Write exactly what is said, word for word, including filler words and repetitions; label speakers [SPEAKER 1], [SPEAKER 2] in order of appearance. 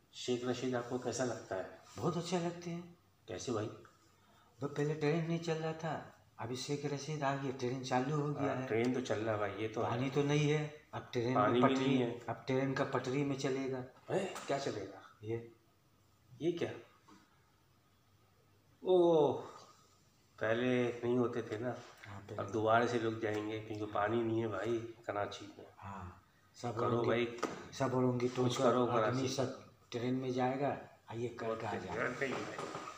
[SPEAKER 1] शेख रशीद आपको कैसा लगता है?
[SPEAKER 2] बहुत अच्छे लगते हैं।
[SPEAKER 1] कैसे भाई?
[SPEAKER 2] तो पहले ट्रेन नहीं चल रहा था, अभी शेख रशीद आ गया, ट्रेन चालू हो गया है।
[SPEAKER 1] ट्रेन तो चल रहा है भाई, ये तो
[SPEAKER 2] पानी
[SPEAKER 1] है।
[SPEAKER 2] तो नहीं है, अब ट्रेन
[SPEAKER 1] पानी
[SPEAKER 2] में
[SPEAKER 1] भी
[SPEAKER 2] पटरी
[SPEAKER 1] नहीं है।
[SPEAKER 2] अब ट्रेन का पटरी में चलेगा।
[SPEAKER 1] है क्या चलेगा?
[SPEAKER 2] ये
[SPEAKER 1] ये क्या? ओह, पहले नहीं होते थे ना।
[SPEAKER 2] हाँ
[SPEAKER 1] अब
[SPEAKER 2] पहले
[SPEAKER 1] दोबारा से लोग जाएंगे क्योंकि पानी नहीं है भाई कराची में।
[SPEAKER 2] हाँ सब
[SPEAKER 1] करो
[SPEAKER 2] होंगे
[SPEAKER 1] भाई,
[SPEAKER 2] सब होंगे तो
[SPEAKER 1] कुछ करो
[SPEAKER 2] आदमी
[SPEAKER 1] कराची।
[SPEAKER 2] सब ट्रेन में जाएगा, आइए करके आ जाएगा।
[SPEAKER 1] नहीं भाई।